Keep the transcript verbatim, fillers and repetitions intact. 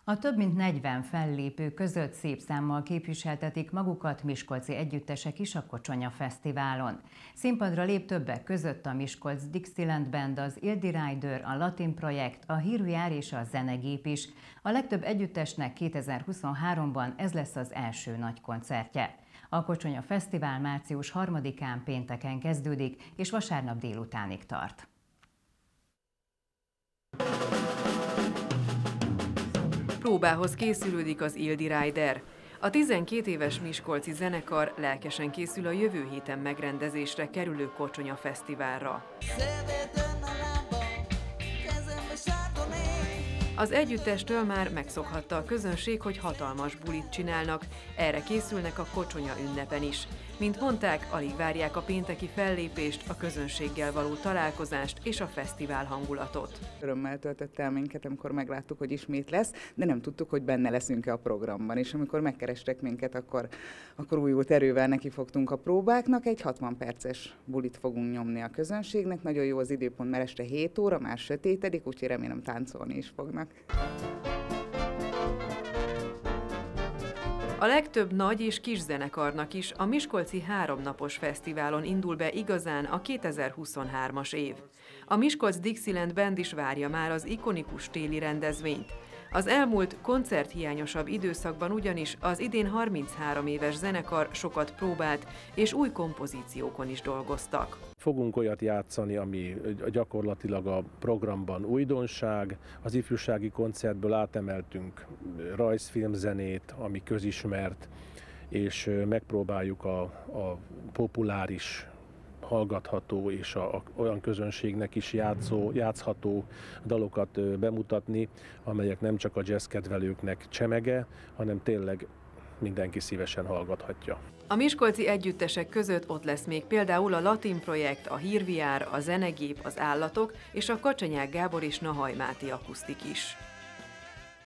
A több mint negyven fellépő között szép számmal képviseltetik magukat miskolci együttesek is a Kocsonya Fesztiválon. Színpadra lép többek között a Miskolc Dixieland Band, az Ildi Rider, a Latin Projekt, a Hírvijár és a Zenegép is. A legtöbb együttesnek kétezer-huszonháromban ez lesz az első nagy koncertje. A Kocsonya Fesztivál március harmadikán pénteken kezdődik, és vasárnap délutánig tart. Próbához készülődik az Ildi Rider. A tizenkét éves miskolci zenekar lelkesen készül a jövő héten megrendezésre kerülő Kocsonya Fesztiválra. Az együttestől már megszokhatta a közönség, hogy hatalmas bulit csinálnak, erre készülnek a Kocsonya ünnepen is. Mint mondták, alig várják a pénteki fellépést, a közönséggel való találkozást és a fesztivál hangulatot. Örömmel töltött el minket, amikor megláttuk, hogy ismét lesz, de nem tudtuk, hogy benne leszünk-e a programban. És amikor megkerestek minket, akkor, akkor újult erővel nekifogtunk a próbáknak. Egy hatvan perces bulit fogunk nyomni a közönségnek. Nagyon jó az időpont, mert este hét óra, már sötétedik, úgyhogy remélem táncolni is fognak. A legtöbb nagy és kis zenekarnak is a miskolci háromnapos fesztiválon indul be igazán a kétezer-huszonhármas év. A Miskolc Dixieland Band is várja már az ikonikus téli rendezvényt. Az elmúlt koncerthiányosabb időszakban ugyanis az idén harminchárom éves zenekar sokat próbált, és új kompozíciókon is dolgoztak. Fogunk olyat játszani, ami gyakorlatilag a programban újdonság. Az ifjúsági koncertből átemeltünk rajzfilmzenét, ami közismert, és megpróbáljuk a, a populáris, hallgatható és a, a, olyan közönségnek is játszó, játszható dalokat bemutatni, amelyek nem csak a jazzkedvelőknek csemege, hanem tényleg mindenki szívesen hallgathatja. A miskolci együttesek között ott lesz még például a Latin Projekt, a Hírvijár, a Zenegép, az Állatok és a Kacsanyák Gábor és Nahaj Máté akusztik is.